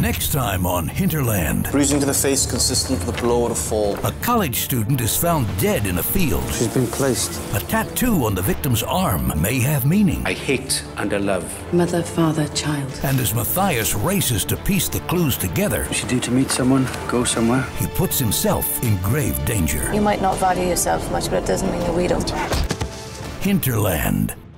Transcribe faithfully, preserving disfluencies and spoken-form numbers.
Next time on Hinterland. Bruising to the face consistent with a blow or a fall. A college student is found dead in a field. She's been placed. A tattoo on the victim's arm may have meaning. I hate and I love. Mother, father, child. And as Matthias races to piece the clues together, Is she due to meet someone, go somewhere? he puts himself in grave danger. You might not value yourself much, but it doesn't mean that we don't. Hinterland.